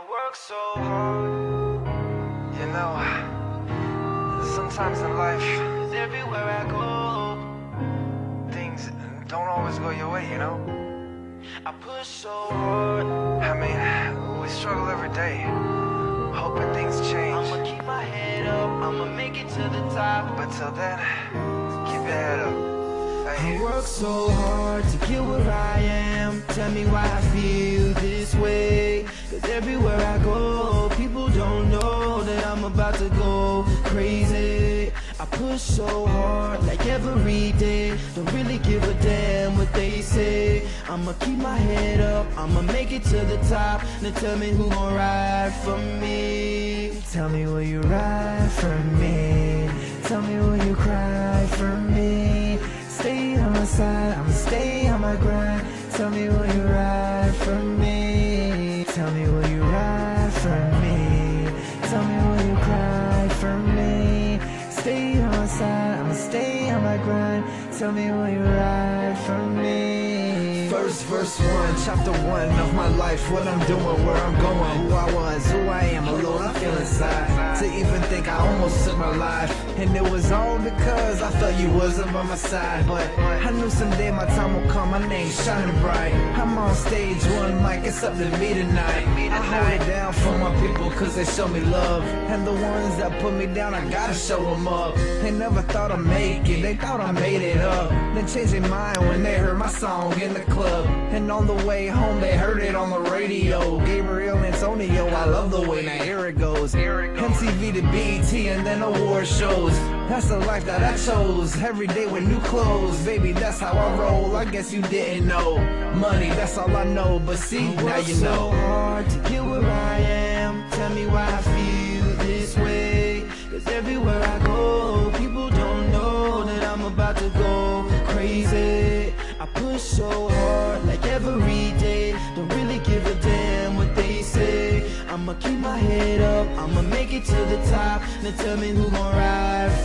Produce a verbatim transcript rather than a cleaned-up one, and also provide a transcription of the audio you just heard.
work so hard. You know, sometimes in life, everywhere I go, things don't always go your way, you know? I push so hard. I mean, we struggle every day, hoping things change. I'ma keep my head up, I'ma make it to the top. But till then, keep your head up. I work so hard to get where I am. Tell me why I feel this way. Cause everywhere I go, people don't know that I'm about to go crazy. I push so hard like every day. Don't really give a damn what they say. I'ma keep my head up, I'ma make it to the top. Now tell me who gon' ride for me. Tell me will you ride for me. Tell me will you cry for me. Stay on my side, I'ma stay on my grind. Tell me will you ride for me. Tell me will you ride for me. Tell me will you cry for me. Stay on my side, I'ma stay on my grind. Tell me will you ride for me. First verse one, chapter one of my life. What I'm doing, where I'm going, who I was, who I am, alone I feel inside. To even think I almost took my life. And it was all because I felt you wasn't by my side. But I knew someday my time will come, my name's shining bright. I'm on stage, one mic, it's up to me tonight. I hold it down for my people cause they show me love. And the ones that put me down, I gotta show them up. They never thought I'd make it, they thought I made it up. Then changed their mind when they heard my song in the club. And on the way home they heard it on the radio. Gabriel Antonio, I love the way, now here it goes. M T V to B E T and then award shows. That's the life that I chose, every day with new clothes. Baby, that's how I roll, I guess you didn't know. Money, that's all I know, but see, now you know. I work so hard to get where I am. Tell me why I feel this way. Cause everywhere I go, people don't know that I'm about to go crazy. I push so hard like every day. Don't really give a damn what they say. I'ma keep my head up, I'ma make it to the top. Now tell me who gon' ride